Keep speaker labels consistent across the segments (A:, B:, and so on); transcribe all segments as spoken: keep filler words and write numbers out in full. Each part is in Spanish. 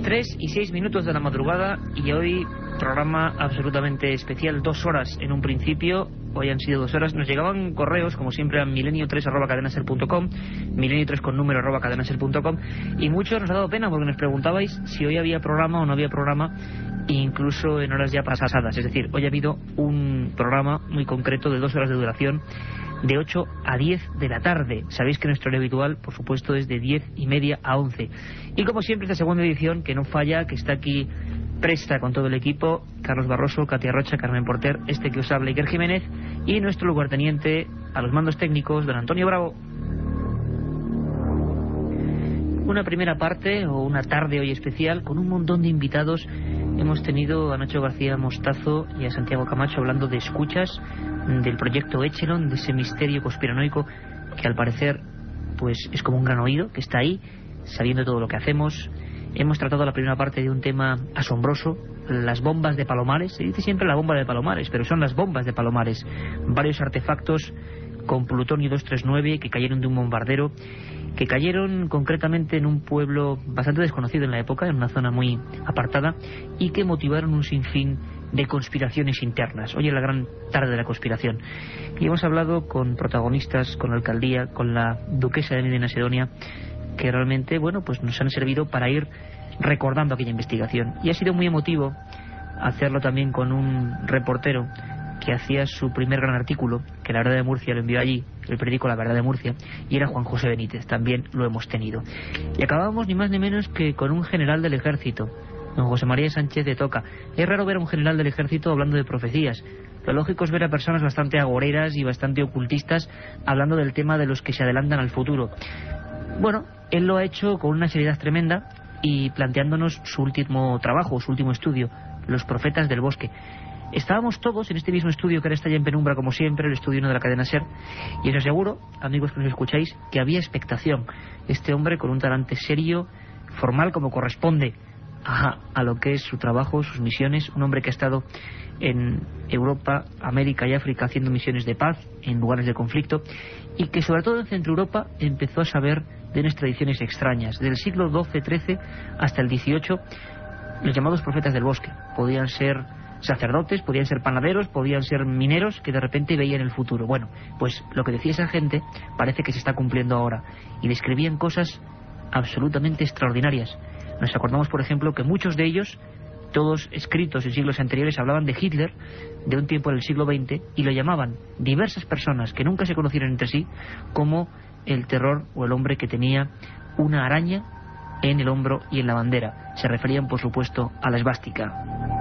A: Tres y seis minutos de la madrugada y hoy programa absolutamente especial, dos horas en un principio, hoy han sido dos horas. Nos llegaban correos, como siempre, a milenio tres arroba cadenaser punto com, milenio tres con número arroba cadenaser punto com, y muchos nos ha dado pena porque nos preguntabais si hoy había programa o no había programa, incluso en horas ya pasadas. Es decir, hoy ha habido un programa muy concreto de dos horas de duración, de ocho a diez de la tarde. Sabéis que nuestro horario habitual, por supuesto, es de diez y media a once. Y como siempre, esta segunda edición, que no falla, que está aquí presta con todo el equipo: Carlos Barroso, Katia Rocha, Carmen Porter, este que os habla, Iker Jiménez, y nuestro lugarteniente a los mandos técnicos, don Antonio Bravo. Una primera parte, o una tarde hoy especial, con un montón de invitados. Hemos tenido a Nacho García Mostazo y a Santiago Camacho hablando de escuchas, del proyecto Echelon, de ese misterio conspiranoico que al parecer pues es como un gran oído que está ahí, sabiendo todo lo que hacemos. Hemos tratado la primera parte de un tema asombroso, las bombas de Palomares. Se dice siempre la bomba de Palomares, pero son las bombas de Palomares. Varios artefactos con plutonio doscientos treinta y nueve que cayeron de un bombardero, que cayeron concretamente en un pueblo bastante desconocido en la época, en una zona muy apartada, y que motivaron un sinfín de conspiraciones internas. Hoy es la gran tarde de la conspiración. Y hemos hablado con protagonistas, con la alcaldía, con la duquesa de Medina Sidonia, que realmente, bueno, pues nos han servido para ir recordando aquella investigación. Y ha sido muy emotivo hacerlo también con un reportero que hacía su primer gran artículo, que La Verdad de Murcia lo envió allí, el periódico La Verdad de Murcia, y era Juan José Benítez. También lo hemos tenido. Y acabamos ni más ni menos que con un general del ejército, don José María Sánchez de Toca. Es raro ver a un general del ejército hablando de profecías. Lo lógico es ver a personas bastante agoreras y bastante ocultistas hablando del tema de los que se adelantan al futuro. Bueno, él lo ha hecho con una seriedad tremenda y planteándonos su último trabajo, su último estudio, Los Profetas del Bosque. Estábamos todos en este mismo estudio, que ahora está ya en penumbra como siempre, el estudio uno de la cadena SER, y os aseguro, amigos que nos escucháis, que había expectación. Este hombre con un talante serio, formal como corresponde a, a lo que es su trabajo, sus misiones, un hombre que ha estado en Europa, América y África haciendo misiones de paz en lugares de conflicto, y que sobre todo en Centro Europa empezó a saber de unas tradiciones extrañas, del siglo doce trece hasta el dieciocho, los llamados profetas del bosque. Podían ser sacerdotes, podían ser panaderos, podían ser mineros que de repente veían el futuro. Bueno, pues lo que decía esa gente parece que se está cumpliendo ahora, y describían cosas absolutamente extraordinarias. Nos acordamos, por ejemplo, que muchos de ellos, todos escritos en siglos anteriores, hablaban de Hitler, de un tiempo del siglo veinte, y lo llamaban diversas personas que nunca se conocieron entre sí como el terror o el hombre que tenía una araña en el hombro y en la bandera. Se referían, por supuesto, a la esvástica.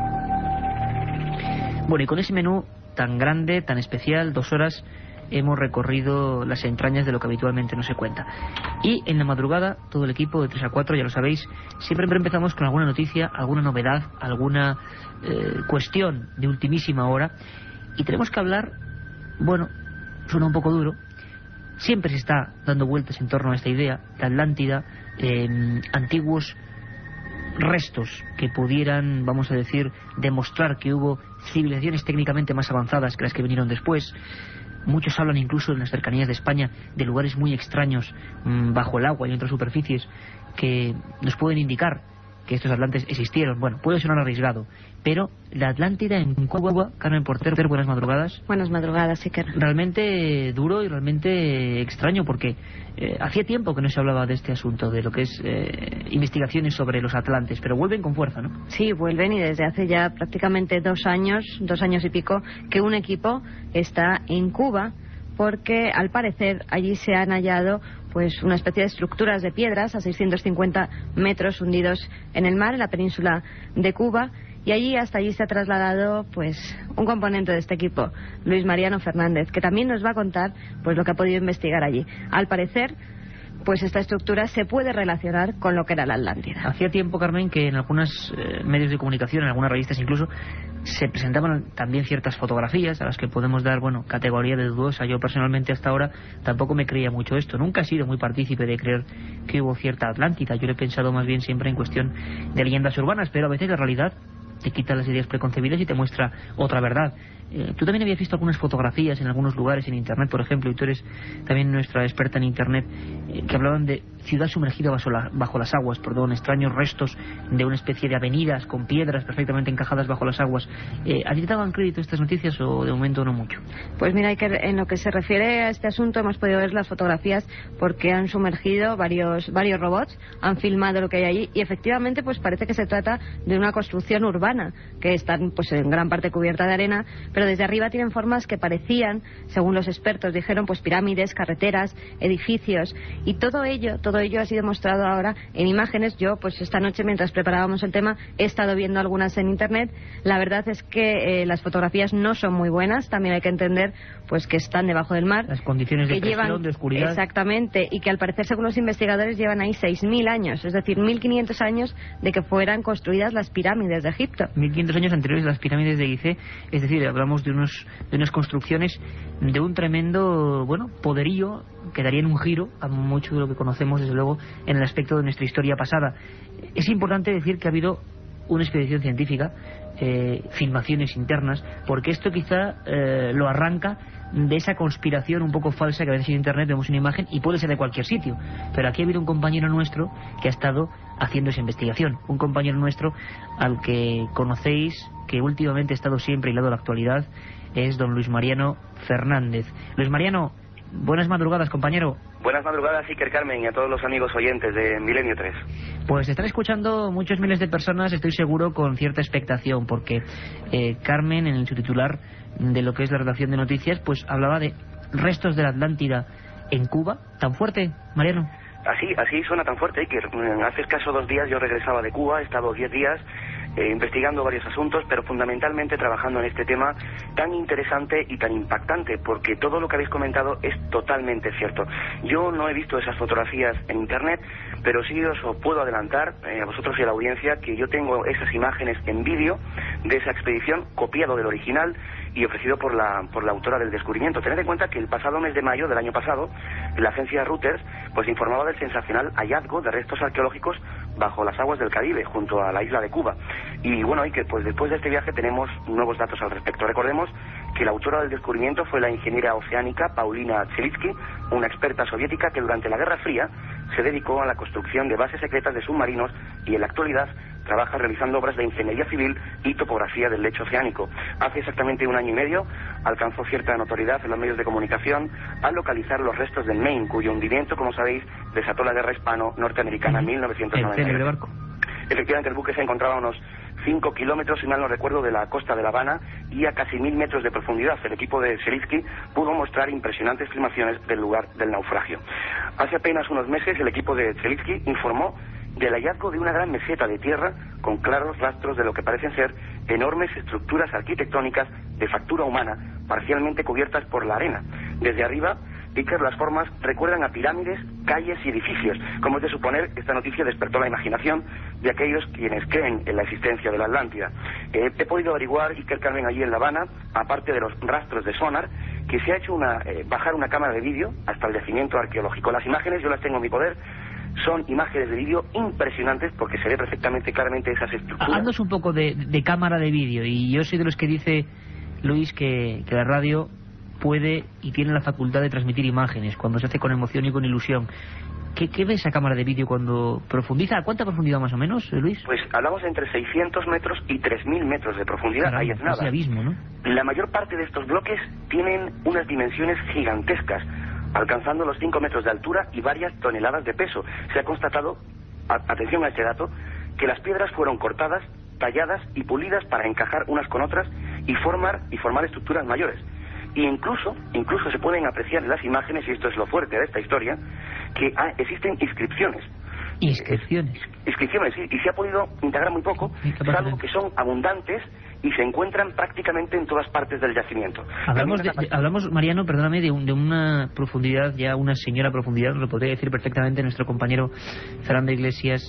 A: Bueno, y con ese menú tan grande, tan especial, dos horas, hemos recorrido las entrañas de lo que habitualmente no se cuenta. Y en la madrugada, todo el equipo de tres a cuatro, ya lo sabéis, siempre empezamos con alguna noticia, alguna novedad, alguna eh, cuestión de ultimísima hora. Y tenemos que hablar, bueno, suena un poco duro, siempre se está dando vueltas en torno a esta idea, la Atlántida, eh, antiguos restos que pudieran, vamos a decir, demostrar que hubo civilizaciones técnicamente más avanzadas que las que vinieron después. Muchos hablan incluso en las cercanías de España de lugares muy extraños mmm, bajo el agua y en otras superficies que nos pueden indicar que estos atlantes existieron. Bueno, puede sonar arriesgado, pero la Atlántida en Cuba, Carmen Porter, buenas madrugadas.
B: Buenas madrugadas, sí que
A: realmente duro y realmente extraño, porque eh, hacía tiempo que no se hablaba de este asunto, de lo que es eh, investigaciones sobre los atlantes, pero vuelven con fuerza, ¿no?
B: Sí, vuelven, y desde hace ya prácticamente dos años, dos años y pico, que un equipo está en Cuba, porque al parecer allí se han hallado pues una especie de estructuras de piedras a seiscientos cincuenta metros hundidos en el mar, en la península de Cuba, y allí hasta allí se ha trasladado pues un componente de este equipo, Luis Mariano Fernández, que también nos va a contar pues lo que ha podido investigar allí. Al parecer, pues esta estructura se puede relacionar con lo que era la Atlántida.
A: Hacía tiempo, Carmen, que en algunos eh, medios de comunicación, en algunas revistas incluso, se presentaban también ciertas fotografías a las que podemos dar, bueno, categoría de dudosa. Yo personalmente hasta ahora tampoco me creía mucho esto. Nunca he sido muy partícipe de creer que hubo cierta Atlántida. Yo lo he pensado más bien siempre en cuestión de leyendas urbanas, pero a veces la realidad te quita las ideas preconcebidas y te muestra otra verdad. Eh, tú también habías visto algunas fotografías en algunos lugares, en Internet, por ejemplo, y tú eres también nuestra experta en Internet, eh, que hablaban de ciudad sumergida bajo, la, bajo las aguas, perdón, extraños restos de una especie de avenidas con piedras perfectamente encajadas bajo las aguas. Eh, ¿A ti te daban crédito estas noticias o de momento no mucho?
B: Pues mira, Iker, en lo que se refiere a este asunto hemos podido ver las fotografías porque han sumergido varios, varios robots, han filmado lo que hay allí y efectivamente pues parece que se trata de una construcción urbana que está pues en gran parte cubierta de arena, pero desde arriba tienen formas que parecían, según los expertos dijeron, pues pirámides, carreteras, edificios, y todo ello, todo ello ha sido mostrado ahora en imágenes. Yo, pues esta noche, mientras preparábamos el tema, he estado viendo algunas en Internet. La verdad es que eh, las fotografías no son muy buenas, también hay que entender pues que están debajo del mar.
A: Las condiciones de
B: que
A: presión,
B: llevan,
A: de oscuridad.
B: Exactamente, y que al parecer, según los investigadores, llevan ahí seis mil años, es decir, mil quinientos años de que fueran construidas las pirámides de Egipto.
A: mil quinientos años anteriores a las pirámides de Gizeh, es decir, hablamos de unos de unas construcciones de un tremendo, bueno, poderío que darían un giro a mucho de lo que conocemos, desde luego, en el aspecto de nuestra historia pasada. Es importante decir que ha habido una expedición científica, eh, filmaciones internas, porque esto quizá eh, lo arranca de esa conspiración un poco falsa que a veces en Internet vemos una imagen y puede ser de cualquier sitio, pero aquí ha habido un compañero nuestro que ha estado haciendo esa investigación, un compañero nuestro al que conocéis, que últimamente ha estado siempre hilado a la actualidad, es don Luis Mariano Fernández. Luis Mariano, buenas madrugadas, compañero.
C: Buenas madrugadas, Iker, Carmen, y a todos los amigos oyentes de Milenio tres.
A: Pues están escuchando muchos miles de personas, estoy seguro, con cierta expectación, porque eh, Carmen, en su titular de lo que es la redacción de noticias, pues hablaba de restos de la Atlántida en Cuba. ¿Tan fuerte, Mariano?
C: Así, así suena tan fuerte, Iker. Hace escaso dos días yo regresaba de Cuba, he estado diez días eh, investigando varios asuntos, pero fundamentalmente trabajando en este tema tan interesante y tan impactante, porque todo lo que habéis comentado es totalmente cierto. Yo no he visto esas fotografías en Internet, pero sí os puedo adelantar eh, a vosotros y a la audiencia que yo tengo esas imágenes en vídeo de esa expedición, copiado del original y ofrecido por la por la autora del descubrimiento. Tened en cuenta que el pasado mes de mayo del año pasado, la agencia Reuters pues informaba del sensacional hallazgo de restos arqueológicos bajo las aguas del Caribe, junto a la isla de Cuba. Y bueno, y que pues después de este viaje tenemos nuevos datos al respecto. Recordemos que la autora del descubrimiento fue la ingeniera oceánica Paulina Chelitsky, una experta soviética que durante la Guerra Fría se dedicó a la construcción de bases secretas de submarinos y en la actualidad trabaja realizando obras de ingeniería civil y topografía del lecho oceánico. Hace exactamente un año y medio alcanzó cierta notoriedad en los medios de comunicación al localizar los restos del Maine, cuyo hundimiento, como sabéis, desató la guerra hispano-norteamericana en mil novecientos noventa.
A: El célebre barco.
C: Efectivamente, el buque se encontraba a unos cinco kilómetros, si mal no recuerdo, de la costa de La Habana y a casi mil metros de profundidad. El equipo de Chelitsky pudo mostrar impresionantes filmaciones del lugar del naufragio. Hace apenas unos meses el equipo de Chelitsky informó del hallazgo de una gran meseta de tierra con claros rastros de lo que parecen ser enormes estructuras arquitectónicas de factura humana, parcialmente cubiertas por la arena. Desde arriba, Iker, las formas recuerdan a pirámides, calles y edificios. Como es de suponer, esta noticia despertó la imaginación de aquellos quienes creen en la existencia de la Atlántida. Eh, he podido averiguar, Iker, Carmen, allí en La Habana, aparte de los rastros de sonar, que se ha hecho una, eh, bajar una cámara de vídeo hasta el yacimiento arqueológico. Las imágenes yo las tengo en mi poder. Son imágenes de vídeo impresionantes porque se ve perfectamente claramente esas estructuras.
A: Haznos un poco de, de cámara de vídeo, y yo soy de los que dice, Luis, que, que la radio puede y tiene la facultad de transmitir imágenes cuando se hace con emoción y con ilusión. ¿Qué, qué ve esa cámara de vídeo cuando profundiza? ¿A cuánta profundidad más o menos, Luis?
C: Pues hablamos entre seiscientos metros y tres mil metros de profundidad.
A: Caramba,
C: ahí es nada.
A: Ese abismo, ¿no?
C: La mayor parte de estos bloques tienen unas dimensiones gigantescas, alcanzando los cinco metros de altura y varias toneladas de peso. Se ha constatado, a, atención a este dato, que las piedras fueron cortadas, talladas y pulidas para encajar unas con otras y formar y formar estructuras mayores. Y incluso, incluso se pueden apreciar en las imágenes, y esto es lo fuerte de esta historia, que ah, existen inscripciones.
A: Inscripciones.
C: Eh, inscripciones, sí, y se ha podido integrar muy poco, salvo que son abundantes y se encuentran prácticamente en todas partes del yacimiento.
A: Hablamos, de, de, hablamos Mariano, perdóname, de, un, de una profundidad, ya una señora profundidad, lo podría decir perfectamente nuestro compañero Fernando Iglesias,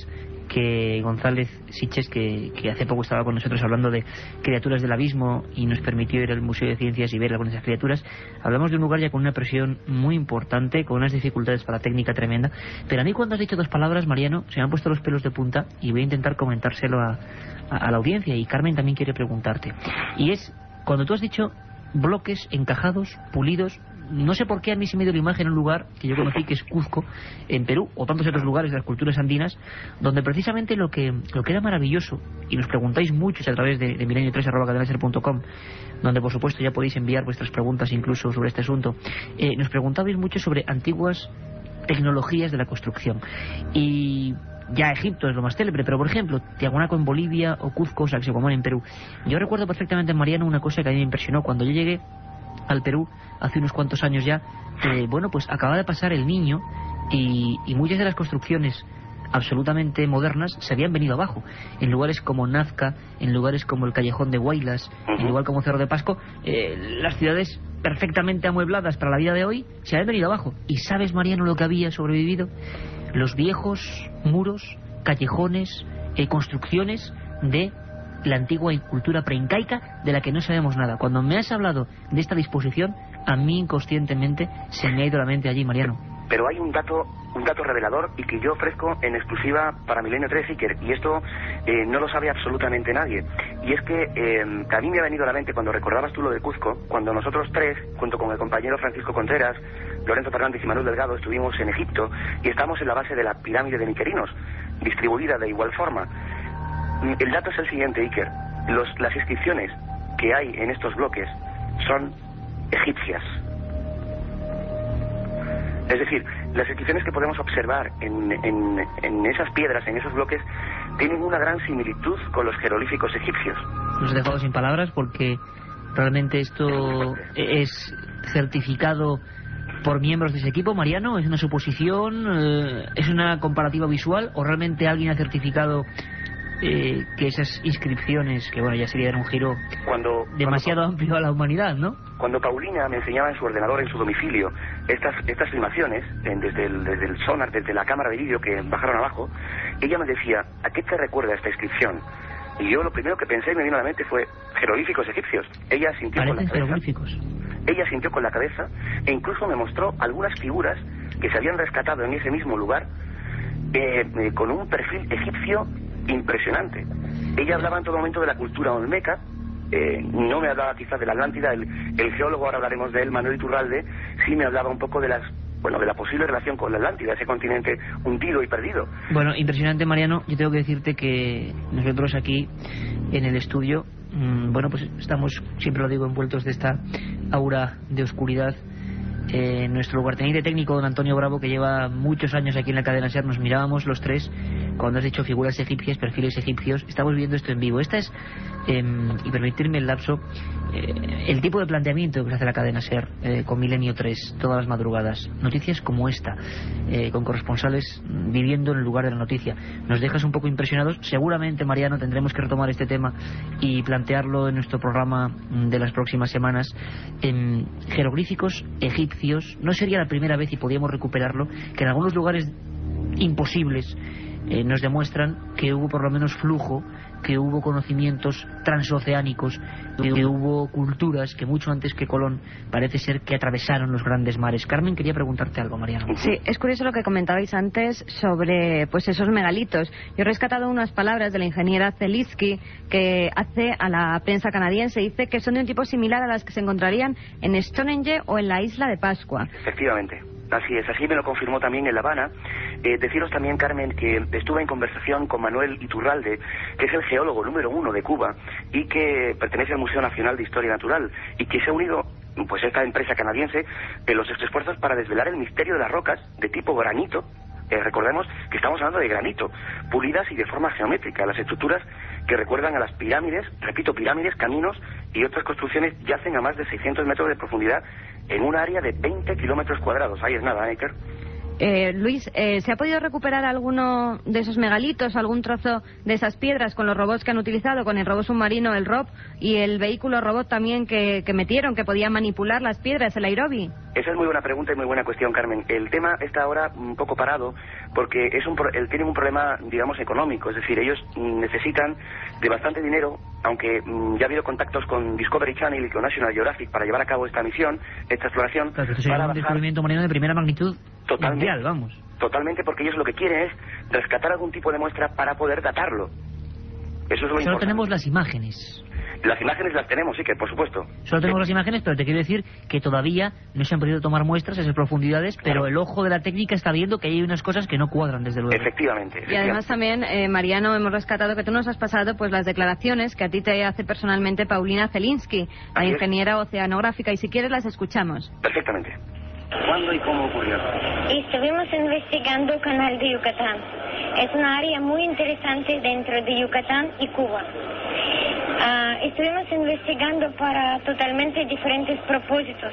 A: que González Siches, que, que hace poco estaba con nosotros hablando de criaturas del abismo y nos permitió ir al Museo de Ciencias y ver algunas de esas criaturas. Hablamos de un lugar ya con una presión muy importante, con unas dificultades para la técnica tremenda, pero a mí cuando has dicho dos palabras, Mariano, se me han puesto los pelos de punta y voy a intentar comentárselo a, a, a la audiencia, y Carmen también quiere preguntarte, y es cuando tú has dicho bloques encajados, pulidos. No sé por qué a mí se me dio la imagen en un lugar que yo conocí, que es Cuzco, en Perú, o tantos otros lugares de las culturas andinas, donde precisamente lo que lo que era maravilloso, y nos preguntáis muchos a través de, de milenio tres arroba cadena ser punto com, donde por supuesto ya podéis enviar vuestras preguntas incluso sobre este asunto, eh, nos preguntabais mucho sobre antiguas tecnologías de la construcción. Y ya Egipto es lo más célebre, pero por ejemplo Tiahuanaco en Bolivia o Cuzco, Sacsayhuamán en Perú. Yo recuerdo perfectamente, Mariano, una cosa que a mí me impresionó cuando yo llegué al Perú hace unos cuantos años ya. Eh, bueno, pues acaba de pasar el Niño y, y muchas de las construcciones absolutamente modernas se habían venido abajo, en lugares como Nazca, en lugares como el Callejón de Huaylas, en lugar como Cerro de Pasco. Eh, las ciudades perfectamente amuebladas para la vida de hoy se habían venido abajo. ¿Y sabes, Mariano, lo que había sobrevivido? Los viejos muros, callejones, eh, construcciones de la antigua cultura preincaica, de la que no sabemos nada. Cuando me has hablado de esta disposición, a mí inconscientemente se me ha ido la mente allí, Mariano.
C: Pero hay un dato un dato revelador y que yo ofrezco en exclusiva para Milenio tres, Iker, y esto eh, no lo sabe absolutamente nadie. Y es que, eh, que a mí me ha venido a la mente cuando recordabas tú lo de Cuzco, cuando nosotros tres, junto con el compañero Francisco Contreras, Lorenzo Fernández y Manuel Delgado, estuvimos en Egipto y estamos en la base de la pirámide de Miquerinos, distribuida de igual forma. El dato es el siguiente, Iker. Los, las inscripciones que hay en estos bloques son egipcias. Es decir, las inscripciones que podemos observar en, en, en esas piedras, en esos bloques, tienen una gran similitud con los jeroglíficos egipcios.
A: Nos he dejado sin palabras porque realmente esto es certificado por miembros de ese equipo, Mariano. ¿Es una suposición? Eh, ¿Es una comparativa visual? ¿O realmente alguien ha certificado eh, que esas inscripciones, que bueno, ya sería un giro
C: cuando,
A: demasiado
C: cuando,
A: amplio a la humanidad, ¿no?
C: Cuando Paulina me enseñaba en su ordenador, en su domicilio, estas estas filmaciones, en, desde, el, desde el sonar, desde la cámara de vídeo que bajaron abajo, ella me decía, ¿a qué te recuerda esta inscripción? Y yo lo primero que pensé y me vino a la mente fue jeroglíficos egipcios. Ella sintió con la cabeza. Jeroglíficos. Ella sintió con la cabeza e incluso me mostró algunas figuras que se habían rescatado en ese mismo lugar eh, eh, con un perfil egipcio impresionante. Ella hablaba en todo momento de la cultura olmeca. Eh, no me hablaba quizás de la Atlántida. El, el geólogo, ahora hablaremos de él, Manuel Iturralde, sí me hablaba un poco de las bueno de la posible relación con la Atlántida, ese continente hundido y perdido.
A: Bueno, impresionante, Mariano. Yo tengo que decirte que nosotros aquí en el estudio, mmm, bueno, pues estamos, siempre lo digo, envueltos de esta aura de oscuridad. Eh, nuestro lugarteniente técnico, don Antonio Bravo, que lleva muchos años aquí en la cadena SER, nos mirábamos los tres cuando has dicho figuras egipcias, perfiles egipcios. Estamos viendo esto en vivo. Esta es, eh, y permitirme el lapso, eh, el tipo de planteamiento que se hace la cadena SER eh, con Milenio tres todas las madrugadas. Noticias como esta, eh, con corresponsales viviendo en el lugar de la noticia. Nos dejas un poco impresionados. Seguramente, Mariano, tendremos que retomar este tema y plantearlo en nuestro programa de las próximas semanas. En jeroglíficos egipcios. No sería la primera vez, y podíamos recuperarlo, que en algunos lugares imposibles eh, nos demuestran que hubo por lo menos flujo, que hubo conocimientos transoceánicos, que hubo culturas que mucho antes que Colón parece ser que atravesaron los grandes mares. Carmen, quería preguntarte algo, Mariano.
B: Sí, es curioso lo que comentabais antes sobre pues esos megalitos. Yo he rescatado unas palabras de la ingeniera Zelinsky que hace a la prensa canadiense. Dice que son de un tipo similar a las que se encontrarían en Stonehenge o en la isla de Pascua.
C: Efectivamente. Así es, así me lo confirmó también en La Habana. Eh, deciros también, Carmen, que estuve en conversación con Manuel Iturralde, que es el geólogo número uno de Cuba y que pertenece al Museo Nacional de Historia Natural y que se ha unido, pues, a esta empresa canadiense en los esfuerzos para desvelar el misterio de las rocas de tipo granito. Eh, recordemos que estamos hablando de granito, pulidas y de forma geométrica. Las estructuras que recuerdan a las pirámides, repito, pirámides, caminos y otras construcciones yacen a más de seiscientos metros de profundidad en un área de veinte kilómetros cuadrados. Ahí es nada, ¿eh, Iker?
B: Eh, Luis, eh, ¿se ha podido recuperar alguno de esos megalitos, algún trozo de esas piedras con los robots que han utilizado, con el robot submarino, el R O B, y el vehículo robot también que, que metieron, que podía manipular las piedras, el Airobi?
C: Esa es muy buena pregunta y muy buena cuestión, Carmen. El tema está ahora un poco parado porque es un, él tiene un problema, digamos, económico. Es decir, ellos necesitan de bastante dinero, aunque mm, ya ha habido contactos con Discovery Channel y con National Geographic para llevar a cabo esta misión, esta exploración.
A: Claro, esto sería un descubrimiento marino de primera magnitud.
C: Totalmente,
A: mundial, vamos.
C: Totalmente, porque ellos lo que quieren es rescatar algún tipo de muestra para poder datarlo. Eso es lo
A: Solo
C: importante.
A: tenemos las imágenes.
C: Las imágenes las tenemos, sí, que por supuesto.
A: Solo tenemos
C: sí.
A: las imágenes, pero te quiero decir que todavía no se han podido tomar muestras a esas profundidades, pero el ojo de la técnica está viendo que hay unas cosas que no cuadran, desde luego.
C: Efectivamente. efectivamente.
B: Y además también, eh, Mariano, hemos rescatado que tú nos has pasado pues las declaraciones que a ti te hace personalmente Paulina Zelinsky, la
C: Así
B: ingeniera es. oceanográfica, y si quieres las escuchamos.
C: Perfectamente. ¿Cuándo y cómo ocurrió?
D: Estuvimos investigando el canal de Yucatán. Es una área muy interesante dentro de Yucatán y Cuba. Uh, estuvimos investigando para totalmente diferentes propósitos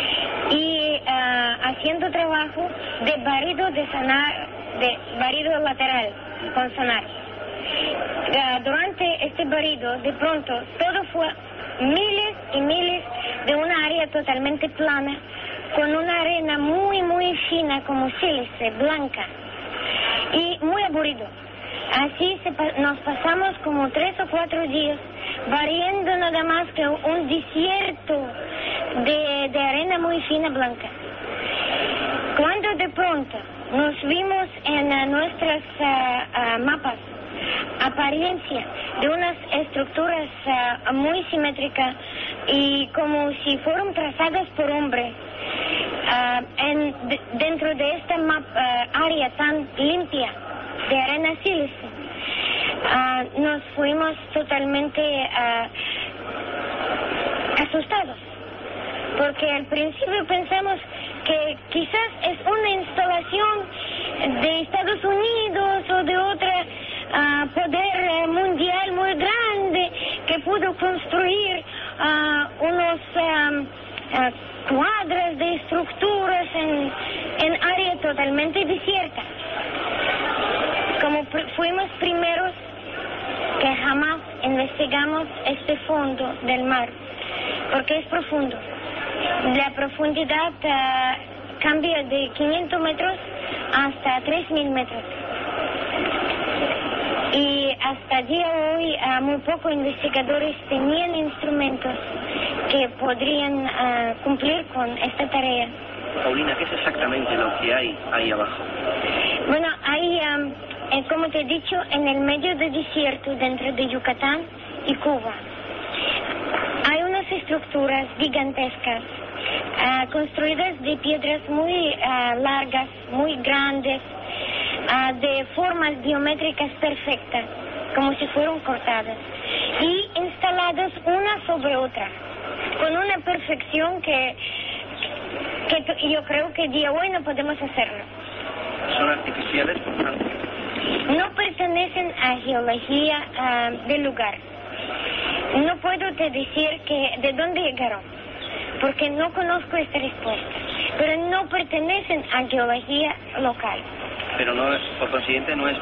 D: y uh, haciendo trabajo de barrido de sonar, de barrido lateral con sonar. Uh, durante este barrido, de pronto, todo fue miles y miles de una área totalmente plana, con una arena muy, muy fina, como sílice, blanca, y muy aburrido. Así se pa nos pasamos como tres o cuatro días barriendo nada más que un desierto de, de arena muy fina, blanca. Cuando de pronto nos vimos en uh, nuestros uh, uh, mapas apariencia de unas estructuras uh, muy simétricas y como si fueran trazadas por hombre, uh, en, de, dentro de esta map, uh, área tan limpia de arena sílice, uh, nos fuimos totalmente uh, asustados, porque al principio pensamos que quizás es una instalación de Estados Unidos o de otra uh, poder mundial muy grande que pudo construir uh, unos um, uh, cuadras de estructuras en, en área totalmente desierta. Como pr fuimos primeros que jamás investigamos este fondo del mar, porque es profundo. La profundidad uh, cambia de quinientos metros hasta tres mil metros. Y hasta el día de hoy uh, muy pocos investigadores tenían instrumentos que podrían uh, cumplir con esta tarea.
C: Paulina, ¿qué es exactamente lo que hay ahí abajo?
D: Bueno, hay, um, eh, como te he dicho, en el medio del desierto, dentro de Yucatán y Cuba, hay unas estructuras gigantescas, uh, construidas de piedras muy uh, largas, muy grandes, uh, de formas geométricas perfectas, como si fueran cortadas, y instaladas una sobre otra, con una perfección que, que yo creo que día hoy no podemos hacerlo.
C: ¿Son artificiales, por tanto?
D: No pertenecen a geología uh, del lugar. No puedo te decir que de dónde llegaron, porque no conozco esta respuesta, pero no pertenecen a geología local.
C: Pero no, por consiguiente no es...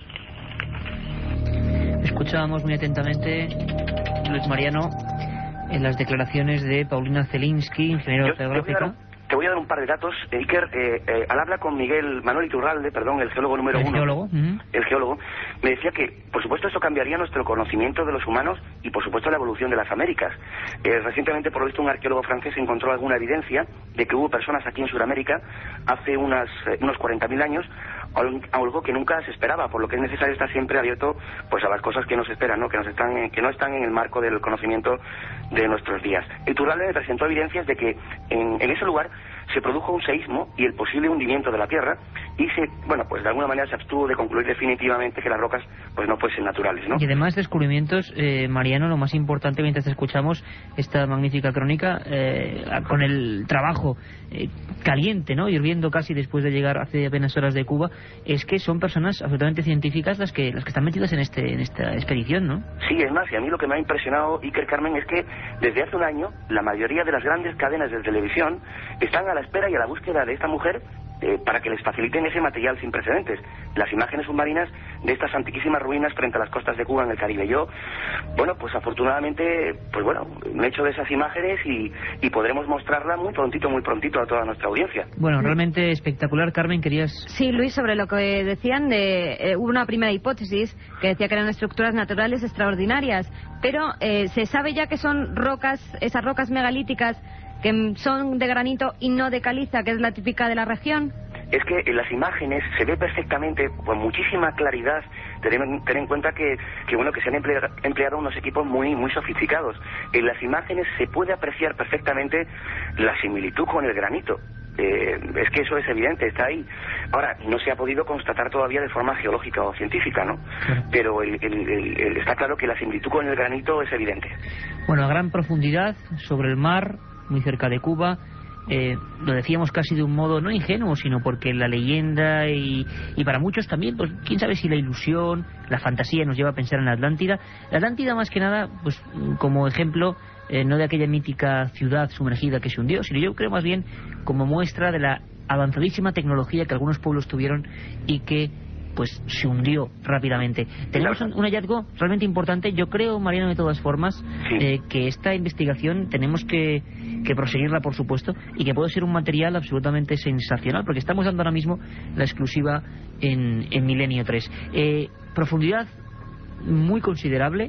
A: Escuchábamos muy atentamente, Luis Mariano, en las declaraciones de Paulina Zelinsky, ingeniera oceanográfica.
C: Te voy a dar un par de datos, Iker. Eh, eh, al hablar con Miguel Manuel Iturralde, perdón, el geólogo número
A: el
C: uno,
A: geólogo. Uh-huh.
C: el geólogo, me decía que, por supuesto, esto cambiaría nuestro conocimiento de los humanos y, por supuesto, la evolución de las Américas. Eh, recientemente, por lo visto, un arqueólogo francés encontró alguna evidencia de que hubo personas aquí en Sudamérica hace unas, eh, unos cuarenta mil años, algo que nunca se esperaba, por lo que es necesario estar siempre abierto pues a las cosas que nos esperan, ¿no? que nos están que no están en el marco del conocimiento de nuestros días. Iturralde me presentó evidencias de que en, en ese lugar se produjo un seísmo y el posible hundimiento de la Tierra, y se, bueno, pues de alguna manera se abstuvo de concluir definitivamente que las rocas pues no fuesen naturales, ¿no?
A: Y además descubrimientos, eh, Mariano, lo más importante mientras escuchamos esta magnífica crónica, eh, con el trabajo eh, caliente, ¿no?, hirviendo casi después de llegar hace apenas horas de Cuba, es que son personas absolutamente científicas las que las que están metidas en este en esta expedición, ¿no?
C: Sí, es más, y a mí lo que me ha impresionado, Iker, Carmen, es que desde hace un año la mayoría de las grandes cadenas de televisión están a la espera y a la búsqueda de esta mujer eh, para que les faciliten ese material sin precedentes, las imágenes submarinas de estas antiquísimas ruinas frente a las costas de Cuba en el Caribe. Yo, bueno, pues afortunadamente, pues bueno, me he hecho de esas imágenes y, y podremos mostrarla muy prontito, muy prontito a toda nuestra audiencia.
A: Bueno, realmente espectacular. Carmen, querías...
B: Sí, Luis, sobre lo que decían, de eh, hubo una primera hipótesis que decía que eran estructuras naturales extraordinarias, pero eh, se sabe ya que son rocas, esas rocas megalíticas que son de granito y no de caliza, que es la típica de la región.
C: Es que en las imágenes se ve perfectamente, con muchísima claridad. Ten, ten en cuenta que, que bueno que se han empleado, empleado unos equipos muy muy sofisticados. En las imágenes se puede apreciar perfectamente la similitud con el granito. Eh, es que eso es evidente, está ahí. Ahora, no se ha podido constatar todavía de forma geológica o científica, ¿no? Claro. Pero el, el, el, el, está claro que la similitud con el granito es evidente.
A: Bueno, a gran profundidad, sobre el mar, muy cerca de Cuba. Eh, lo decíamos casi de un modo no ingenuo, sino porque la leyenda y, y para muchos también, pues quién sabe si la ilusión, la fantasía nos lleva a pensar en la Atlántida. La Atlántida más que nada, pues como ejemplo, eh, no de aquella mítica ciudad sumergida que se hundió, sino yo creo más bien como muestra de la avanzadísima tecnología que algunos pueblos tuvieron y que pues se hundió rápidamente. Tenemos un, un hallazgo realmente importante. Yo creo, Mariano, de todas formas, sí. eh, que esta investigación tenemos que, que proseguirla, por supuesto, y que puede ser un material absolutamente sensacional, porque estamos dando ahora mismo la exclusiva en, en Milenio tres. Eh, profundidad muy considerable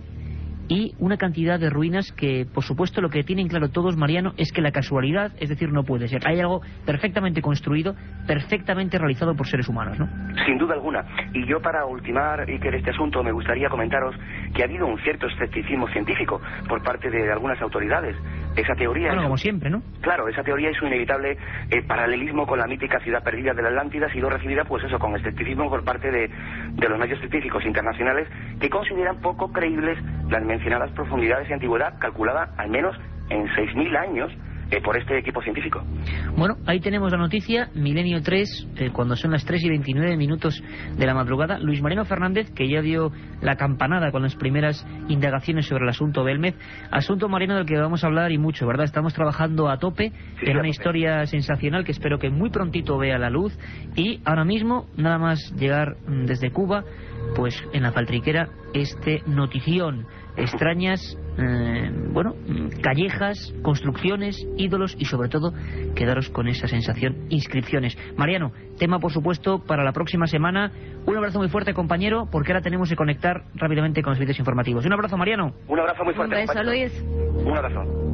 A: y una cantidad de ruinas que, por supuesto, lo que tienen claro todos, Mariano, es que la casualidad, es decir, no puede ser. Hay algo perfectamente construido, perfectamente realizado por seres humanos, ¿no?
C: Sin duda alguna. Y yo, para ultimar, Iker, este asunto, me gustaría comentaros que ha habido un cierto escepticismo científico por parte de algunas autoridades. Esa teoría...
A: Bueno,
C: es,
A: como siempre, ¿no?
C: Claro, esa teoría es un inevitable eh, paralelismo con la mítica ciudad perdida de la Atlántida, ha sido recibida, pues eso, con escepticismo por parte de, de los medios científicos internacionales que consideran poco creíbles las mencionadas profundidades y antigüedad, calculada al menos en seis mil años eh, por este equipo científico.
A: Bueno, ahí tenemos la noticia, Milenio tres, eh, cuando son las tres y veintinueve minutos de la madrugada. Luis Mariano Fernández, que ya dio la campanada con las primeras indagaciones sobre el asunto Belmez, asunto, Mariano, del que vamos a hablar y mucho, ¿verdad? Estamos trabajando a tope sí, en una historia sensacional que espero que muy prontito vea la luz, y ahora mismo, nada más llegar desde Cuba, pues en la faltriquera, este notición. Extrañas, eh, bueno, callejas, construcciones, ídolos y sobre todo quedaros con esa sensación, inscripciones. Mariano, tema por supuesto para la próxima semana. Un abrazo muy fuerte, compañero, porque ahora tenemos que conectar rápidamente con los servicios informativos. Un abrazo, Mariano.
C: Un abrazo muy fuerte.
B: Un beso, Luis.
C: Un abrazo.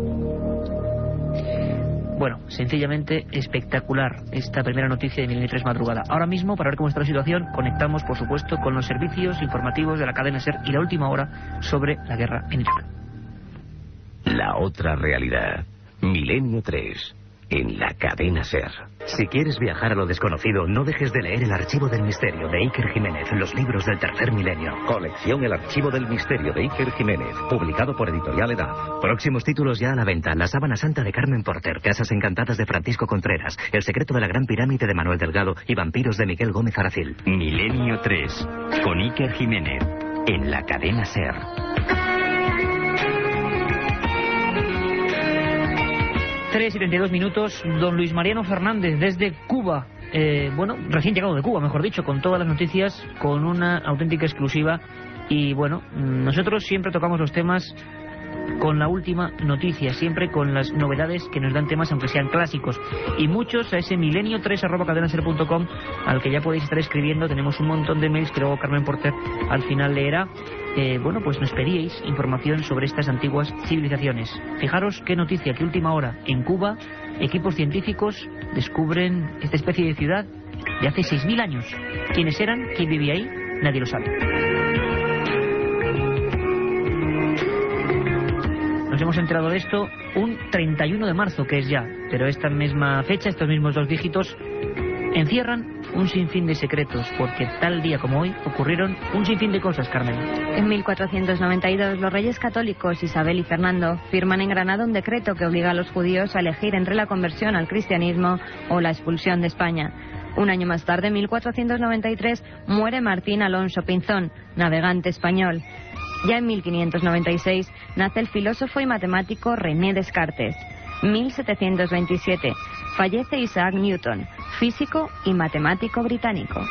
A: Bueno, sencillamente espectacular esta primera noticia de Milenio tres madrugada. Ahora mismo, para ver cómo está la situación, conectamos, por supuesto, con los servicios informativos de la cadena SER y la última hora sobre la guerra en Irak.
E: La otra realidad. Milenio tres. En la cadena SER.
F: Si quieres viajar a lo desconocido, no dejes de leer El Archivo del Misterio de Iker Jiménez, los libros del tercer milenio.
E: Colección El Archivo del Misterio de Iker Jiménez, publicado por Editorial Edad.
F: Próximos títulos ya a la venta: La Sábana Santa de Carmen Porter, Casas Encantadas de Francisco Contreras, El secreto de la Gran Pirámide de Manuel Delgado y Vampiros de Miguel Gómez Aracil.
E: Milenio tres, con Iker Jiménez, en la cadena SER.
A: tres y treinta y dos minutos, don Luis Mariano Fernández desde Cuba, eh, bueno, recién llegado de Cuba, mejor dicho, con todas las noticias, con una auténtica exclusiva. Y bueno, nosotros siempre tocamos los temas con la última noticia, siempre con las novedades que nos dan temas, aunque sean clásicos. Y muchos a ese milenio tres arroba cadenaser punto com, al que ya podéis estar escribiendo. Tenemos un montón de mails que luego Carmen Porter al final leerá. Eh, bueno, pues nos pedíais información sobre estas antiguas civilizaciones. Fijaros qué noticia, qué última hora. En Cuba, equipos científicos descubren esta especie de ciudad de hace seis mil años. ¿Quiénes eran? ¿Quién vivía ahí? Nadie lo sabe. Nos hemos enterado de esto un treinta y uno de marzo, que es ya, pero esta misma fecha, estos mismos dos dígitos, encierran un sinfín de secretos, porque tal día como hoy ocurrieron un sinfín de cosas, Carmen.
B: En mil cuatrocientos noventa y dos, los reyes católicos Isabel y Fernando firman en Granada un decreto que obliga a los judíos a elegir entre la conversión al cristianismo o la expulsión de España. Un año más tarde, en mil cuatrocientos noventa y tres, muere Martín Alonso Pinzón, navegante español. Ya en mil quinientos noventa y seis nace el filósofo y matemático René Descartes. mil setecientos veintisiete, fallece Isaac Newton, físico y matemático británico.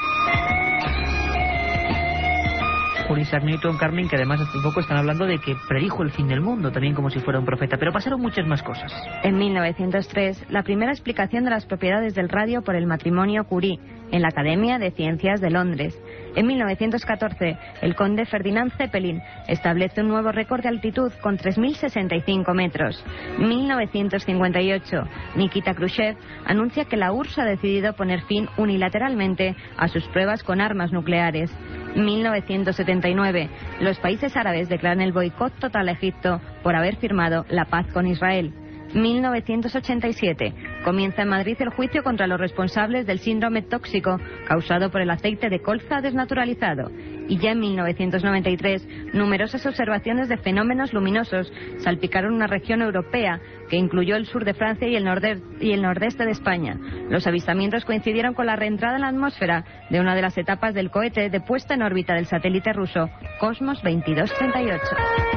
A: Por Isaac Newton, Carmen, que además hace poco están hablando de que predijo el fin del mundo, también como si fuera un profeta, pero pasaron muchas más cosas.
B: En mil novecientos tres, la primera explicación de las propiedades del radio por el matrimonio Curie, en la Academia de Ciencias de Londres. En mil novecientos catorce, el conde Ferdinand Zeppelin establece un nuevo récord de altitud con tres mil sesenta y cinco metros. mil novecientos cincuenta y ocho, Nikita Khrushchev anuncia que la U R S S ha decidido poner fin unilateralmente a sus pruebas con armas nucleares. mil novecientos setenta y nueve, los países árabes declaran el boicot total a Egipto por haber firmado la paz con Israel. mil novecientos ochenta y siete, comienza en Madrid el juicio contra los responsables del síndrome tóxico causado por el aceite de colza desnaturalizado. Y ya en mil novecientos noventa y tres, numerosas observaciones de fenómenos luminosos salpicaron una región europea que incluyó el sur de Francia y el, norde y el nordeste de España. Los avistamientos coincidieron con la reentrada en la atmósfera de una de las etapas del cohete de puesta en órbita del satélite ruso Cosmos veintidós treinta y ocho.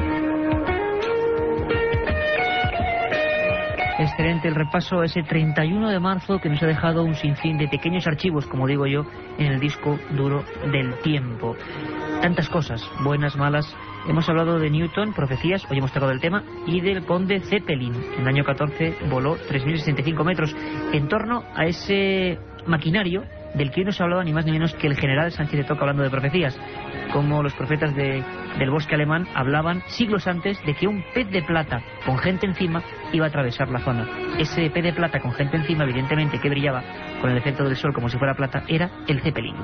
A: Excelente el repaso a ese treinta y uno de marzo que nos ha dejado un sinfín de pequeños archivos, como digo yo, en el disco duro del tiempo. Tantas cosas, buenas, malas. Hemos hablado de Newton, profecías, hoy hemos tocado el tema, y del conde Zeppelin. En el año catorce voló tres mil sesenta y cinco metros, en torno a ese maquinario del que hoy nos hablaba ni más ni menos que el general Sánchez de Toca, hablando de profecías, como los profetas de, del bosque alemán hablaban siglos antes de que un pez de plata con gente encima iba a atravesar la zona. Ese pez de plata con gente encima, evidentemente que brillaba con el efecto del sol como si fuera plata, era el Zeppelin.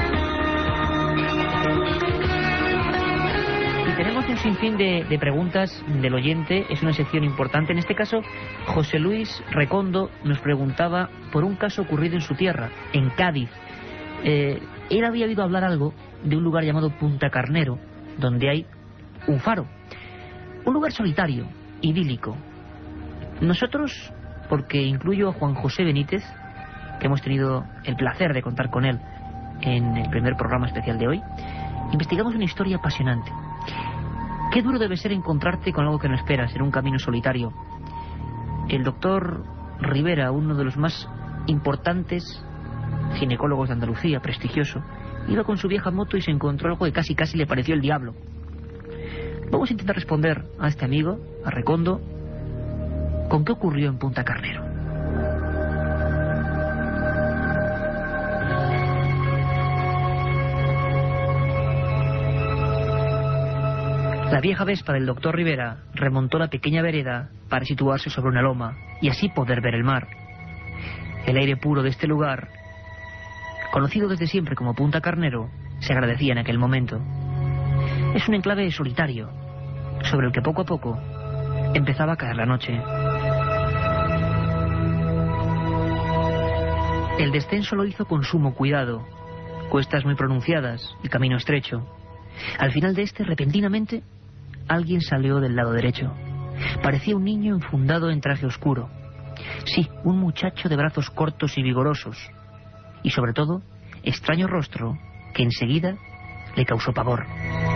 A: Y tenemos un sinfín de, de preguntas del oyente, es una sección importante. En este caso, José Luis Recondo nos preguntaba por un caso ocurrido en su tierra, en Cádiz. Eh, él había oído hablar algo de un lugar llamado Punta Carnero, donde hay un faro. Un lugar solitario, idílico. Nosotros, porque incluyo a Juan José Benítez, que hemos tenido el placer de contar con él en el primer programa especial de hoy, investigamos una historia apasionante. Qué duro debe ser encontrarte con algo que no esperas en un camino solitario. El doctor Rivera, uno de los más importantes ginecólogos de Andalucía, prestigioso, iba con su vieja moto y se encontró algo que casi casi le pareció el diablo. Vamos a intentar responder a este amigo, a Recondo, con qué ocurrió en Punta Carnero. La vieja Vespa del doctor Rivera remontó la pequeña vereda para situarse sobre una loma y así poder ver el mar. El aire puro de este lugar, conocido desde siempre como Punta Carnero, se agradecía en aquel momento. Es un enclave solitario, sobre el que poco a poco empezaba a caer la noche. El descenso lo hizo con sumo cuidado, cuestas muy pronunciadas y camino estrecho. Al final de este, repentinamente, alguien salió del lado derecho. Parecía un niño enfundado en traje oscuro. Sí, un muchacho de brazos cortos y vigorosos. Y sobre todo, extraño rostro que enseguida le causó pavor.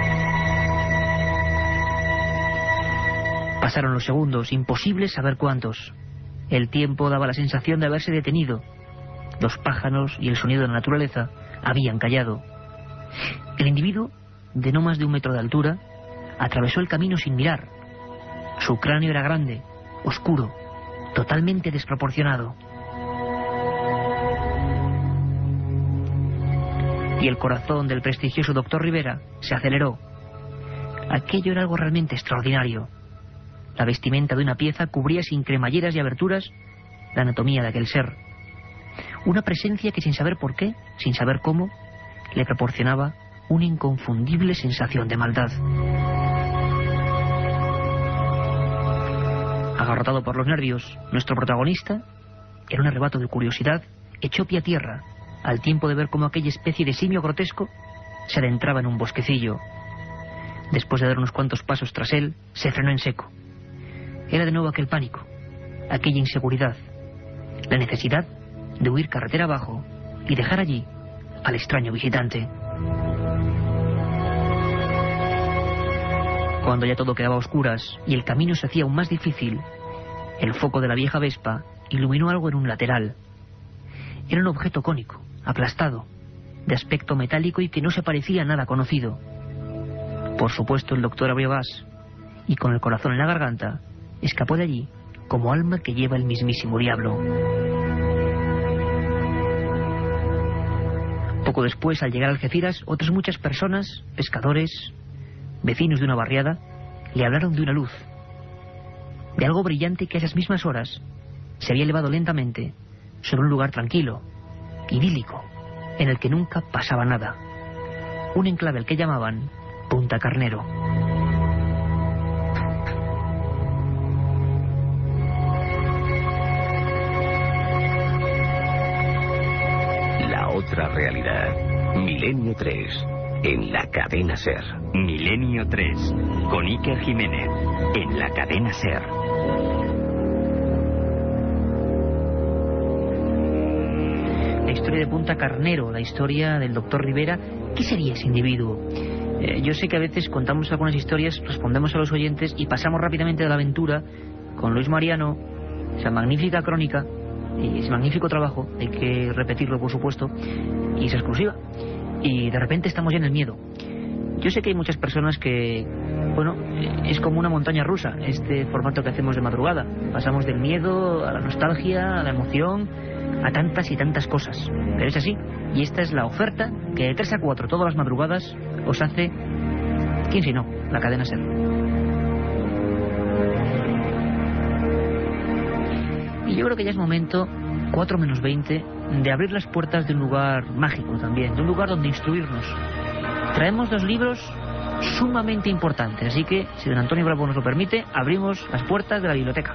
A: Pasaron los segundos, imposible saber cuántos. El tiempo daba la sensación de haberse detenido. Los pájaros y el sonido de la naturaleza habían callado. El individuo, de no más de un metro de altura, atravesó el camino sin mirar. Su cráneo era grande, oscuro, totalmente desproporcionado. Y el corazón del prestigioso doctor Rivera se aceleró. Aquello era algo realmente extraordinario. La vestimenta de una pieza cubría sin cremalleras y aberturas la anatomía de aquel ser. Una presencia que, sin saber por qué, sin saber cómo, le proporcionaba una inconfundible sensación de maldad. Agarrotado por los nervios, nuestro protagonista, en un arrebato de curiosidad, echó pie a tierra, al tiempo de ver cómo aquella especie de simio grotesco se adentraba en un bosquecillo. Después de dar unos cuantos pasos tras él, se frenó en seco. Era de nuevo aquel pánico, aquella inseguridad, la necesidad de huir carretera abajo y dejar allí al extraño visitante. Cuando ya todo quedaba a oscuras y el camino se hacía aún más difícil, el foco de la vieja Vespa iluminó algo en un lateral. Era un objeto cónico, aplastado, de aspecto metálico y que no se parecía a nada conocido. Por supuesto, el doctor abrió gas y, con el corazón en la garganta, escapó de allí como alma que lleva el mismísimo diablo. Poco después, al llegar a Algeciras, otras muchas personas, pescadores, vecinos de una barriada, le hablaron de una luz, de algo brillante que a esas mismas horas se había elevado lentamente sobre un lugar tranquilo, idílico, en el que nunca pasaba nada. Un enclave al que llamaban Punta Carnero.
E: La otra realidad. Milenio tres. En la cadena SER.
F: Milenio tres. Con Iker Jiménez. En la cadena SER.
A: La historia de Punta Carnero, la historia del doctor Rivera. ¿Qué sería ese individuo? Eh, yo sé que a veces contamos algunas historias, respondemos a los oyentes y pasamos rápidamente de la aventura con Luis Mariano, esa magnífica crónica y ese magnífico trabajo, hay que repetirlo por supuesto, y es exclusiva. Y de repente estamos ya en el miedo. Yo sé que hay muchas personas que, bueno, es como una montaña rusa este formato que hacemos de madrugada. Pasamos del miedo a la nostalgia, a la emoción, a tantas y tantas cosas. Pero es así. Y esta es la oferta que de tres a cuatro todas las madrugadas os hace, ¿quién si no? La cadena SER. Y yo creo que ya es momento, cuatro menos veinte, de abrir las puertas de un lugar mágico también, de un lugar donde instruirnos. Traemos dos libros sumamente importantes, así que, si don Antonio Bravo nos lo permite, abrimos las puertas de la biblioteca.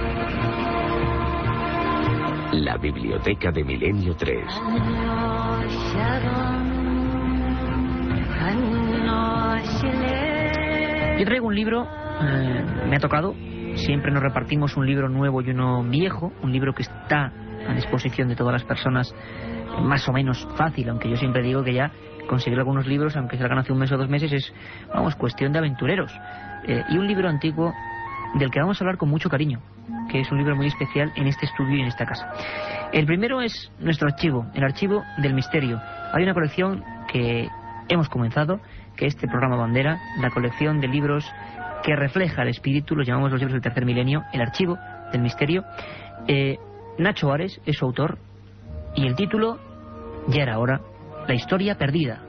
E: La biblioteca de Milenio tres.
A: Yo traigo un libro, eh, me ha tocado, siempre nos repartimos un libro nuevo y uno viejo, un libro que está a disposición de todas las personas, más o menos fácil, aunque yo siempre digo que ya conseguir algunos libros, aunque salgan hace un mes o dos meses, es, vamos, cuestión de aventureros. Eh, y un libro antiguo del que vamos a hablar con mucho cariño, que es un libro muy especial en este estudio y en esta casa. El primero es nuestro archivo, el archivo del misterio. Hay una colección que hemos comenzado, que es este programa bandera, la colección de libros que refleja el espíritu, los llamamos los libros del tercer milenio, el archivo del misterio. Eh, Nacho Ares es su autor, y el título, ya era hora, La historia perdida.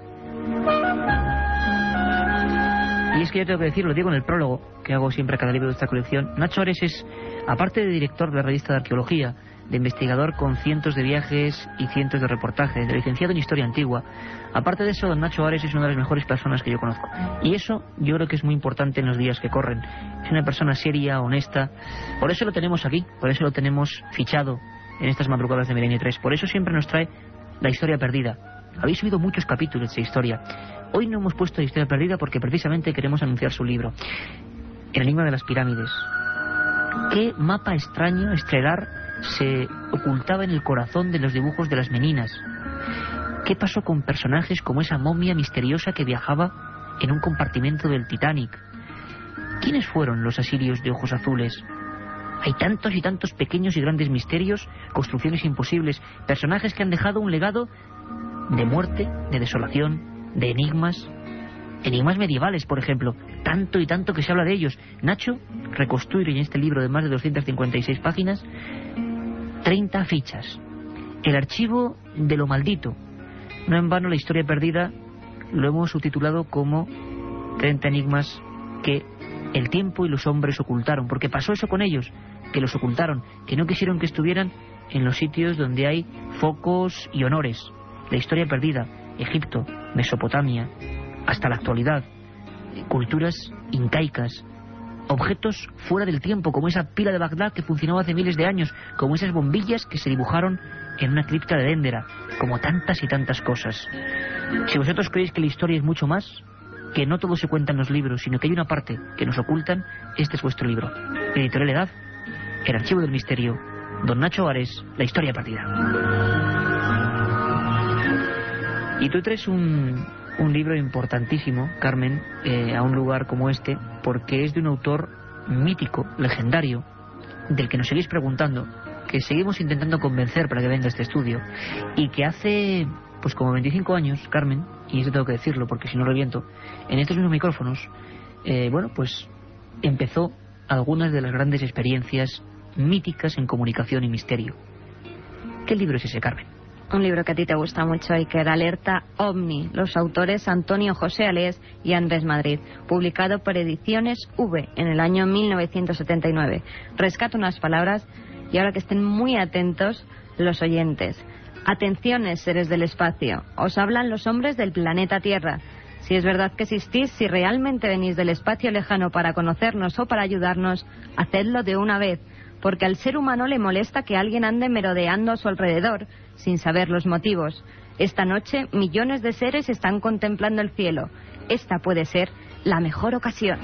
A: Y es que yo tengo que decir, lo digo en el prólogo que hago siempre a cada libro de esta colección, Nacho Ares es, aparte de director de la revista de arqueología, de investigador con cientos de viajes y cientos de reportajes, de licenciado en historia antigua, aparte de eso, don Nacho Ares es una de las mejores personas que yo conozco. Y eso yo creo que es muy importante en los días que corren. Es una persona seria, honesta, por eso lo tenemos aquí, por eso lo tenemos fichado en estas madrugadas de Milenio tres, por eso siempre nos trae la historia perdida. Habéis oído muchos capítulos de historia. Hoy no hemos puesto la historia perdida porque precisamente queremos anunciar su libro, El enigma de las pirámides. ¿Qué mapa extraño, estelar, se ocultaba en el corazón de los dibujos de las meninas? ¿Qué pasó con personajes como esa momia misteriosa que viajaba en un compartimento del Titanic? ¿Quiénes fueron los asirios de ojos azules? Hay tantos y tantos pequeños y grandes misterios, construcciones imposibles, personajes que han dejado un legado de muerte, de desolación, de enigmas, enigmas medievales, por ejemplo, tanto y tanto que se habla de ellos. Nacho reconstruye en este libro de más de doscientas cincuenta y seis páginas treinta fichas, el archivo de lo maldito. No en vano la historia perdida lo hemos subtitulado como treinta enigmas que el tiempo y los hombres ocultaron, porque pasó eso con ellos, que los ocultaron, que no quisieron que estuvieran en los sitios donde hay focos y honores. La historia perdida, Egipto, Mesopotamia, hasta la actualidad, culturas incaicas, objetos fuera del tiempo, como esa pila de Bagdad que funcionaba hace miles de años, como esas bombillas que se dibujaron en una cripta de Déndera, como tantas y tantas cosas. Si vosotros creéis que la historia es mucho más, que no todo se cuenta en los libros, sino que hay una parte que nos ocultan, este es vuestro libro. Editorial Edad, El archivo del misterio, don Nacho Ares, La historia perdida. Y tú traes un, un libro importantísimo, Carmen, eh, a un lugar como este, porque es de un autor mítico, legendario, del que nos seguís preguntando, que seguimos intentando convencer para que venga a este estudio y que hace, pues como veinticinco años, Carmen, y eso tengo que decirlo porque si no reviento, en estos mismos micrófonos, eh, bueno, pues empezó algunas de las grandes experiencias míticas en comunicación y misterio. ¿Qué libro es ese, Carmen?
B: Un libro que a ti te gusta mucho, Iker, Alerta OVNI, los autores Antonio José Alés y Andrés Madrid, publicado por Ediciones V en el año mil novecientos setenta y nueve. Rescato unas palabras y ahora que estén muy atentos los oyentes. Atenciones, seres del espacio, os hablan los hombres del planeta Tierra. Si es verdad que existís, si realmente venís del espacio lejano para conocernos o para ayudarnos, hacedlo de una vez, porque al ser humano le molesta que alguien ande merodeando a su alrededor, sin saber los motivos. Esta noche, millones de seres están contemplando el cielo. Esta puede ser la mejor ocasión.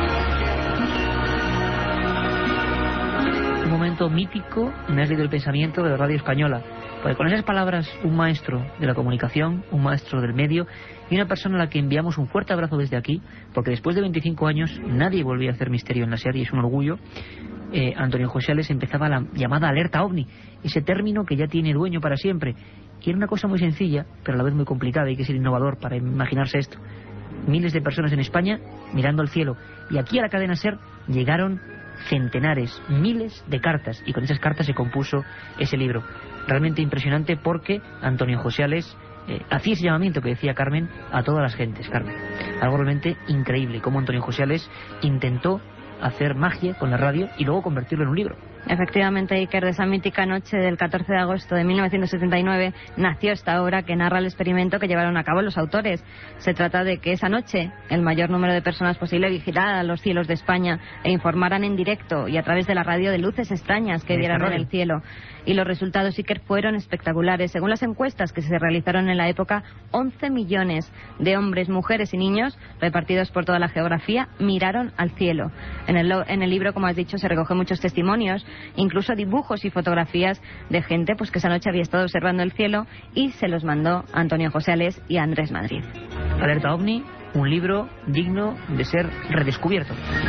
A: Un momento mítico, me has leído el pensamiento de la radio española. Porque con esas palabras, un maestro de la comunicación, un maestro del medio y una persona a la que enviamos un fuerte abrazo desde aquí, porque después de veinticinco años nadie volvía a hacer misterio en la serie, es un orgullo. Eh, Antonio José Alés empezaba la llamada Alerta OVNI, ese término que ya tiene dueño para siempre. Y era una cosa muy sencilla, pero a la vez muy complicada, hay que ser innovador para imaginarse esto. Miles de personas en España mirando al cielo, y aquí a la cadena SER llegaron centenares, miles de cartas, y con esas cartas se compuso ese libro. Realmente impresionante porque Antonio José Alés eh, hacía ese llamamiento que decía Carmen a todas las gentes, Carmen. Algo realmente increíble, como Antonio José Alés intentó hacer magia con la radio y luego convertirlo en un libro.
B: Efectivamente, Iker, de esa mítica noche del catorce de agosto de mil novecientos setenta y nueve nació esta obra que narra el experimento que llevaron a cabo los autores. Se trata de que esa noche el mayor número de personas posible vigilaran los cielos de España e informaran en directo y a través de la radio de luces extrañas que vieran en el cielo. Y los resultados, Iker, fueron espectaculares. Según las encuestas que se realizaron en la época, once millones de hombres, mujeres y niños repartidos por toda la geografía miraron al cielo. En el, en el libro, como has dicho, se recogen muchos testimonios, incluso dibujos y fotografías de gente pues que esa noche había estado observando el cielo, y se los mandó a Antonio José Alés y a Andrés Madrid.
A: Alerta OVNI, un libro digno de ser redescubierto.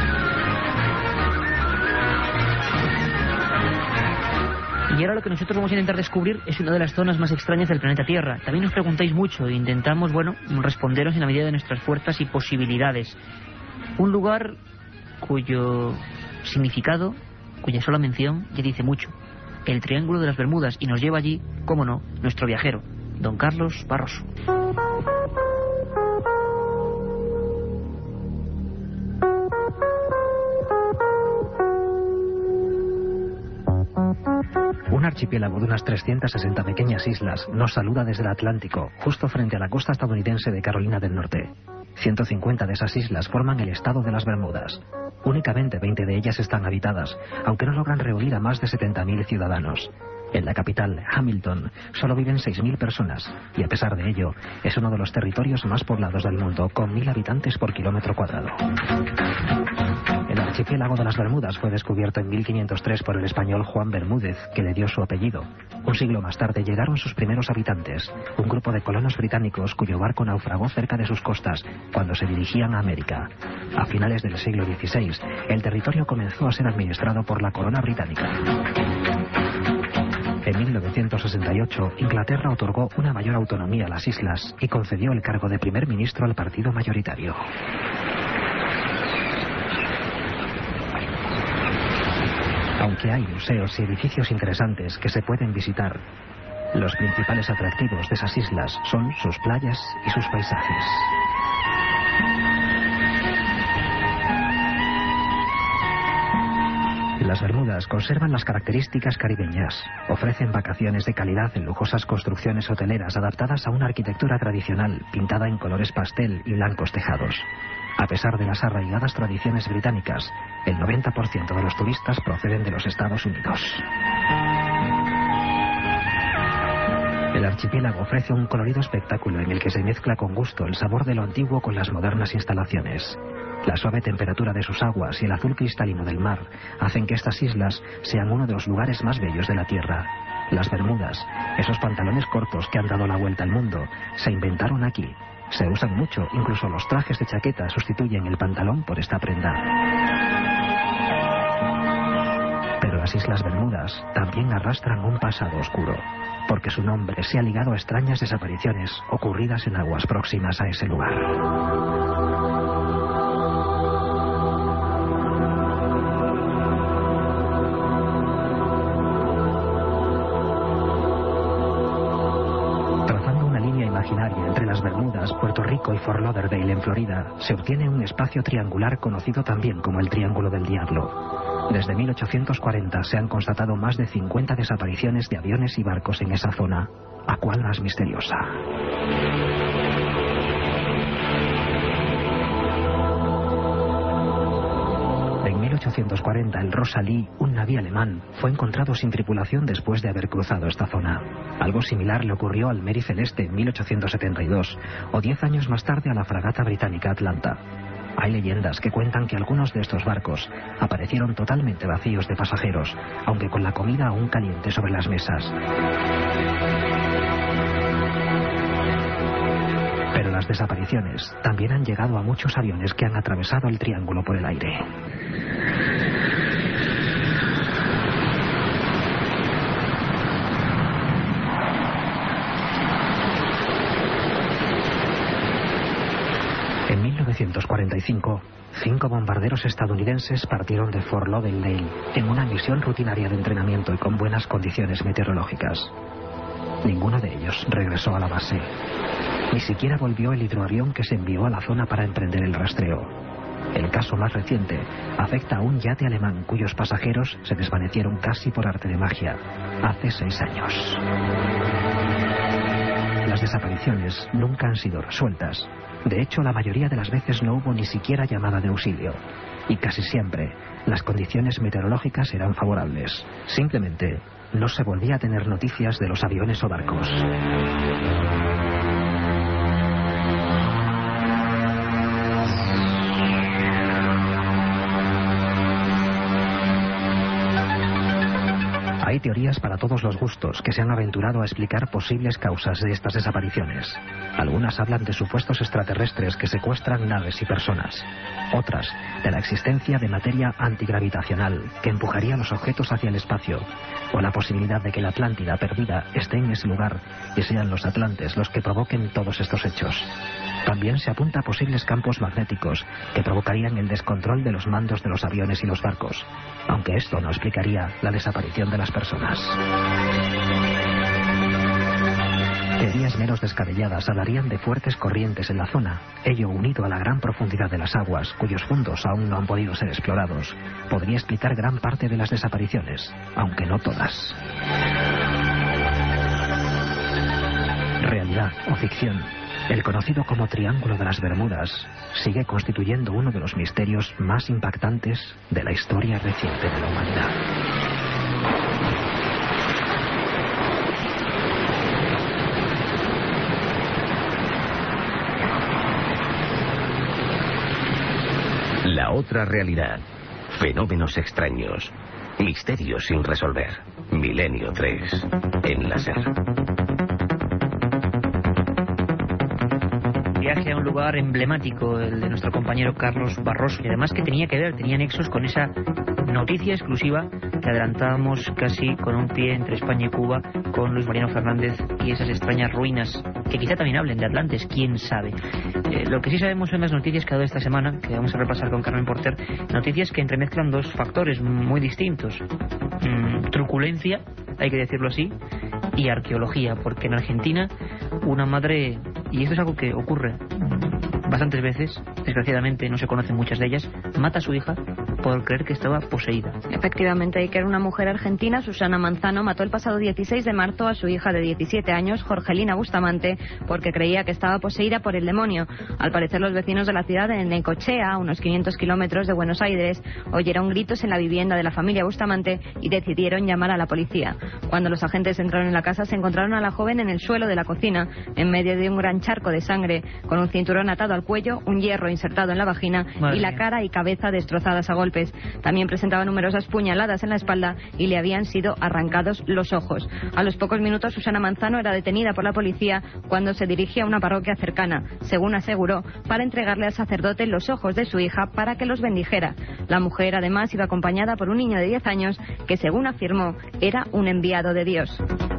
A: Y ahora lo que nosotros vamos a intentar descubrir es una de las zonas más extrañas del planeta Tierra. También nos preguntáis mucho e intentamos, bueno, responderos en la medida de nuestras fuerzas y posibilidades. Un lugar cuyo significado, cuya sola mención ya dice mucho. El Triángulo de las Bermudas, y nos lleva allí, cómo no, nuestro viajero, don Carlos Barroso.
G: Un archipiélago de unas trescientas sesenta pequeñas islas nos saluda desde el Atlántico, justo frente a la costa estadounidense de Carolina del Norte. ciento cincuenta de esas islas forman el estado de las Bermudas. Únicamente veinte de ellas están habitadas, aunque no logran reunir a más de setenta mil ciudadanos. En la capital, Hamilton, solo viven seis mil personas, y a pesar de ello, es uno de los territorios más poblados del mundo, con mil habitantes por kilómetro cuadrado. El archipiélago de las Bermudas fue descubierto en mil quinientos tres por el español Juan Bermúdez, que le dio su apellido. Un siglo más tarde llegaron sus primeros habitantes, un grupo de colonos británicos cuyo barco naufragó cerca de sus costas cuando se dirigían a América. A finales del siglo dieciséis, el territorio comenzó a ser administrado por la corona británica. En mil novecientos sesenta y ocho, Inglaterra otorgó una mayor autonomía a las islas y concedió el cargo de primer ministro al partido mayoritario. Aunque hay museos y edificios interesantes que se pueden visitar, los principales atractivos de esas islas son sus playas y sus paisajes. Las Bermudas conservan las características caribeñas. Ofrecen vacaciones de calidad en lujosas construcciones hoteleras adaptadas a una arquitectura tradicional, pintada en colores pastel y blancos tejados. A pesar de las arraigadas tradiciones británicas, el noventa por ciento de los turistas proceden de los Estados Unidos. El archipiélago ofrece un colorido espectáculo en el que se mezcla con gusto el sabor de lo antiguo con las modernas instalaciones. La suave temperatura de sus aguas y el azul cristalino del mar hacen que estas islas sean uno de los lugares más bellos de la Tierra. Las Bermudas, esos pantalones cortos que han dado la vuelta al mundo, se inventaron aquí. Se usan mucho, incluso los trajes de chaqueta sustituyen el pantalón por esta prenda. Pero las Islas Bermudas también arrastran un pasado oscuro, porque su nombre se ha ligado a extrañas desapariciones ocurridas en aguas próximas a ese lugar. Entre las Bermudas, Puerto Rico y Fort Lauderdale en Florida, se obtiene un espacio triangular conocido también como el Triángulo del Diablo. Desde mil ochocientos cuarenta se han constatado más de cincuenta desapariciones de aviones y barcos en esa zona, a cual más misteriosa. En mil ochocientos cuarenta, el Rosalie, un navío alemán, fue encontrado sin tripulación después de haber cruzado esta zona. Algo similar le ocurrió al Mary Celeste en mil ochocientos setenta y dos, o diez años más tarde a la fragata británica Atlanta. Hay leyendas que cuentan que algunos de estos barcos aparecieron totalmente vacíos de pasajeros, aunque con la comida aún caliente sobre las mesas. Pero las desapariciones también han llegado a muchos aviones que han atravesado el triángulo por el aire. En mil novecientos cuarenta y cinco, cinco bombarderos estadounidenses partieron de Fort Lauderdale en una misión rutinaria de entrenamiento y con buenas condiciones meteorológicas. Ninguno de ellos regresó a la base. Ni siquiera volvió el hidroavión que se envió a la zona para emprender el rastreo. El caso más reciente afecta a un yate alemán cuyos pasajeros se desvanecieron casi por arte de magia hace seis años. Las desapariciones nunca han sido resueltas. De hecho, la mayoría de las veces no hubo ni siquiera llamada de auxilio. Y casi siempre, las condiciones meteorológicas eran favorables. Simplemente, no se volvía a tener noticias de los aviones o barcos. Hay teorías para todos los gustos que se han aventurado a explicar posibles causas de estas desapariciones. Algunas hablan de supuestos extraterrestres que secuestran naves y personas. Otras, de la existencia de materia antigravitacional que empujaría los objetos hacia el espacio. O la posibilidad de que la Atlántida perdida esté en ese lugar y sean los atlantes los que provoquen todos estos hechos. También se apunta a posibles campos magnéticos que provocarían el descontrol de los mandos de los aviones y los barcos, aunque esto no explicaría la desaparición de las personas. Teorías menos descabelladas hablarían de fuertes corrientes en la zona, ello unido a la gran profundidad de las aguas, cuyos fondos aún no han podido ser explorados, podría explicar gran parte de las desapariciones, aunque no todas. Realidad o ficción. El conocido como Triángulo de las Bermudas sigue constituyendo uno de los misterios más impactantes de la historia reciente de la humanidad.
E: La otra realidad. Fenómenos extraños. Misterios sin resolver. Milenio tres. En la SER.
A: Viaje a un lugar emblemático, el de nuestro compañero Carlos Barroso, y además que tenía que ver, tenía nexos con esa noticia exclusiva que adelantábamos casi con un pie entre España y Cuba, con Luis Mariano Fernández y esas extrañas ruinas, que quizá también hablen de Atlantes, quién sabe. Eh, lo que sí sabemos son las noticias que ha dado esta semana, que vamos a repasar con Carmen Porter, noticias que entremezclan dos factores muy distintos. Mm, truculencia, hay que decirlo así, y arqueología, porque en Argentina una madre, y esto es algo que ocurre bastantes veces, desgraciadamente no se conocen muchas de ellas, mata a su hija por creer que estaba poseída.
B: Efectivamente, hay que era una mujer argentina, Susana Manzano, mató el pasado dieciséis de marzo a su hija de diecisiete años, Jorgelina Bustamante, porque creía que estaba poseída por el demonio. Al parecer, los vecinos de la ciudad de Necochea, a unos quinientos kilómetros de Buenos Aires, oyeron gritos en la vivienda de la familia Bustamante y decidieron llamar a la policía. Cuando los agentes entraron en la casa, se encontraron a la joven en el suelo de la cocina, en medio de un gran charco de sangre, con un cinturón atado al cuello, un hierro insertado en la vagina Madre y la cara y cabeza destrozadas a golpes. golpes. También presentaba numerosas puñaladas en la espalda y le habían sido arrancados los ojos. A los pocos minutos, Susana Manzano era detenida por la policía cuando se dirigía a una parroquia cercana, según aseguró, para entregarle al sacerdote los ojos de su hija para que los bendijera. La mujer, además, iba acompañada por un niño de diez años que, según afirmó, era un enviado de Dios.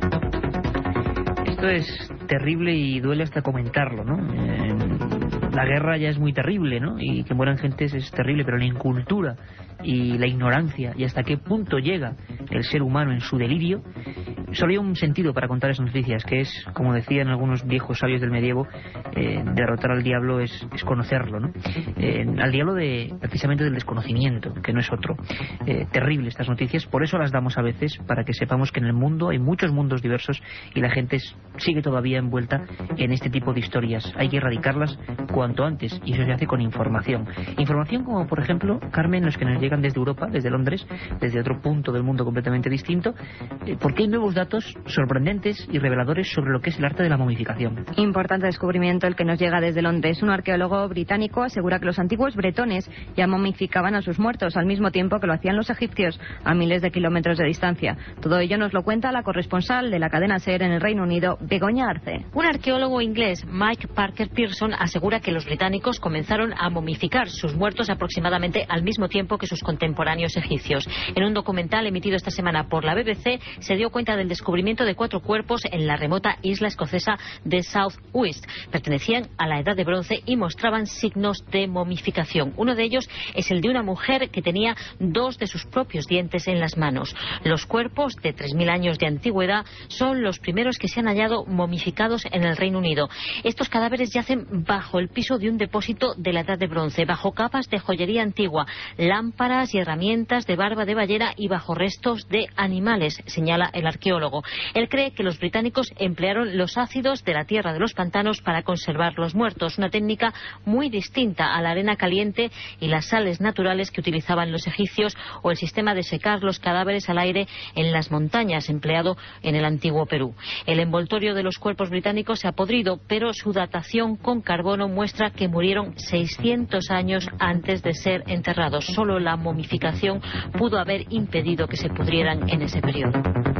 A: Esto es terrible y duele hasta comentarlo, ¿no? Eh, la guerra ya es muy terrible, ¿no? Y que mueran gentes es terrible, pero la incultura y la ignorancia y hasta qué punto llega el ser humano en su delirio. Solo hay un sentido para contar esas noticias, que es, como decían algunos viejos sabios del medievo, eh, derrotar al diablo es, es conocerlo, ¿no? Eh, al diablo de, precisamente del desconocimiento, que no es otro. Eh, terrible estas noticias, por eso las damos a veces, para que sepamos que en el mundo hay muchos mundos diversos y la gente sigue todavía envuelta en este tipo de historias. Hay que erradicarlas cuanto antes, y eso se hace con información. Información como, por ejemplo, Carmen, los que nos llegan desde Europa, desde Londres, desde otro punto del mundo completamente distinto, eh, porque hay nuevos datos sorprendentes y reveladores sobre lo que es el arte de la momificación.
B: Importante descubrimiento el que nos llega desde Londres. Un arqueólogo británico asegura que los antiguos bretones ya momificaban a sus muertos al mismo tiempo que lo hacían los egipcios a miles de kilómetros de distancia. Todo ello nos lo cuenta la corresponsal de la cadena SER en el Reino Unido, Begoña Arce.
H: Un arqueólogo inglés, Mike Parker Pearson, asegura que los británicos comenzaron a momificar sus muertos aproximadamente al mismo tiempo que sus contemporáneos egipcios. En un documental emitido esta semana por la B B C se dio cuenta del descubrimiento de cuatro cuerpos en la remota isla escocesa de South Uist. Pertenecían a la Edad de Bronce y mostraban signos de momificación. Uno de ellos es el de una mujer que tenía dos de sus propios dientes en las manos. Los cuerpos de tres mil años de antigüedad son los primeros que se han hallado momificados en el Reino Unido. Estos cadáveres yacen bajo el piso de un depósito de la Edad de Bronce, bajo capas de joyería antigua, lámparas y herramientas de barba de ballena y bajo restos de animales, señala el arqueólogo. Él cree que los británicos emplearon los ácidos de la tierra de los pantanos para conservar los muertos, una técnica muy distinta a la arena caliente y las sales naturales que utilizaban los egipcios o el sistema de secar los cadáveres al aire en las montañas empleado en el antiguo Perú. El envoltorio de los cuerpos británicos se ha podrido, pero su datación con carbono muestra que murieron seiscientos años antes de ser enterrados. Solo la momificación pudo haber impedido que se pudrieran en ese periodo.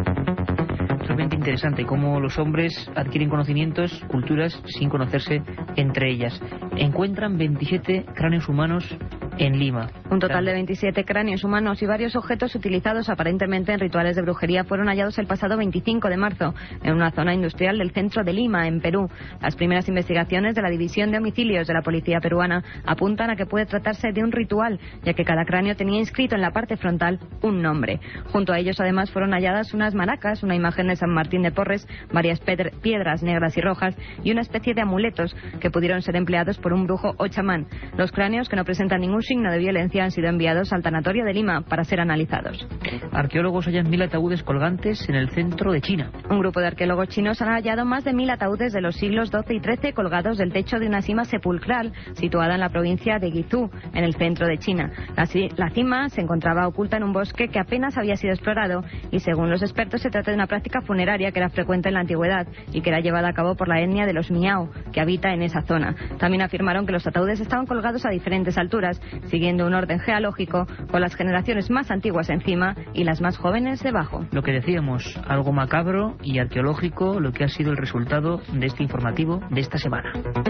A: Realmente interesante cómo los hombres adquieren conocimientos, culturas, sin conocerse entre ellas. Encuentran veintisiete cráneos humanos en Lima.
B: Un total de veintisiete cráneos humanos y varios objetos utilizados aparentemente en rituales de brujería fueron hallados el pasado veinticinco de marzo en una zona industrial del centro de Lima, en Perú. Las primeras investigaciones de la División de Homicidios de la Policía Peruana apuntan a que puede tratarse de un ritual, ya que cada cráneo tenía inscrito en la parte frontal un nombre. Junto a ellos, además, fueron halladas unas maracas, una imagen de San Martín de Porres, varias piedras negras y rojas y una especie de amuletos que pudieron ser empleados por un brujo o chamán. Los cráneos, que no presentan ningún signo de violencia, han sido enviados al tanatorio de Lima para ser analizados.
A: Arqueólogos hallan mil ataúdes colgantes en el centro de China.
B: Un grupo de arqueólogos chinos han hallado más de mil ataúdes de los siglos doce y trece colgados del techo de una cima sepulcral situada en la provincia de Guizhou, en el centro de China. La, la cima se encontraba oculta en un bosque que apenas había sido explorado y, según los expertos, se trata de una práctica funeraria que era frecuente en la antigüedad y que era llevada a cabo por la etnia de los Miao, que habita en esa zona. También afirmaron que los ataúdes estaban colgados a diferentes alturas, siguiendo un orden geológico, con las generaciones más antiguas encima y las más jóvenes debajo.
A: Lo que decíamos, algo macabro y arqueológico, lo que ha sido el resultado de este informativo de esta semana.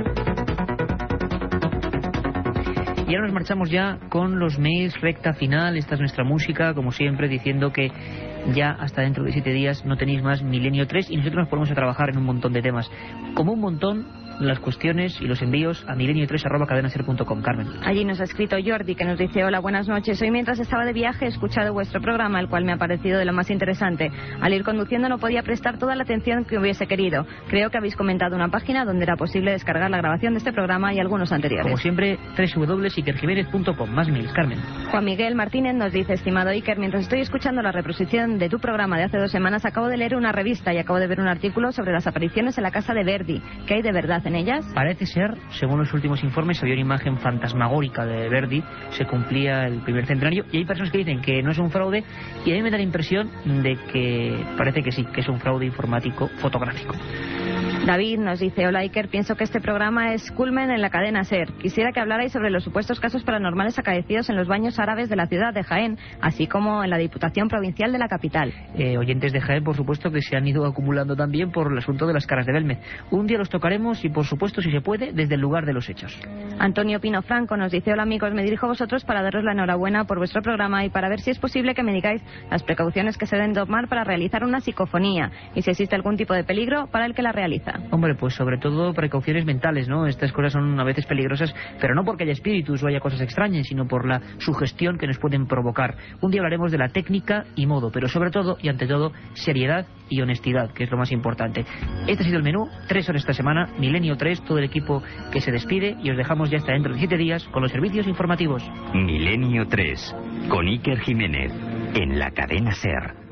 A: Y ahora nos marchamos ya con los mails, recta final. Esta es nuestra música, como siempre, diciendo que ya hasta dentro de siete días no tenéis más Milenio tres y nosotros nos ponemos a trabajar en un montón de temas. Como un montón las cuestiones y los envíos a milenio tres arroba cadena ser punto com. Carmen.
B: Allí nos ha escrito Jordi, que nos dice: hola, buenas noches. Hoy, mientras estaba de viaje, he escuchado vuestro programa, el cual me ha parecido de lo más interesante. Al ir conduciendo no podía prestar toda la atención que hubiese querido. Creo que habéis comentado una página donde era posible descargar la grabación de este programa y algunos anteriores.
A: Como siempre, doble u doble u doble u punto iker jiménez punto com. Más mails, Carmen.
B: Juan Miguel Martínez nos dice: estimado Iker, mientras estoy escuchando la reproducción de tu programa de hace dos semanas, acabo de leer una revista y acabo de ver un artículo sobre las apariciones en la casa de Verdi. ¿Qué hay de verdad en ellas?
A: Parece ser, según los últimos informes, había una imagen fantasmagórica de Verdi, se cumplía el primer centenario, y hay personas que dicen que no es un fraude, y a mí me da la impresión de que parece que sí, que es un fraude informático fotográfico.
B: David nos dice: hola Iker, pienso que este programa es culmen en la cadena SER. Quisiera que hablarais sobre los supuestos casos paranormales acaecidos en los baños árabes de la ciudad de Jaén, así como en la Diputación Provincial de la capital.
A: Eh, oyentes de Jaén, por supuesto, que se han ido acumulando también por el asunto de las caras de Belmez. Un día los tocaremos y, por supuesto, si se puede, desde el lugar de los hechos.
B: Antonio Pino Franco nos dice: hola amigos, me dirijo a vosotros para daros la enhorabuena por vuestro programa y para ver si es posible que me digáis las precauciones que se deben tomar para realizar una psicofonía y si existe algún tipo de peligro para el que la realiza.
A: Hombre, pues sobre todo precauciones mentales, ¿no? Estas cosas son a veces peligrosas, pero no porque haya espíritus o haya cosas extrañas, sino por la sugestión que nos pueden provocar. Un día hablaremos de la técnica y modo, pero sobre todo y ante todo seriedad y honestidad, que es lo más importante. Este ha sido el menú, tres horas esta semana, Milenio tres, todo el equipo que se despide y os dejamos ya hasta dentro de siete días con los servicios informativos.
E: Milenio tres, con Iker Jiménez, en la cadena SER.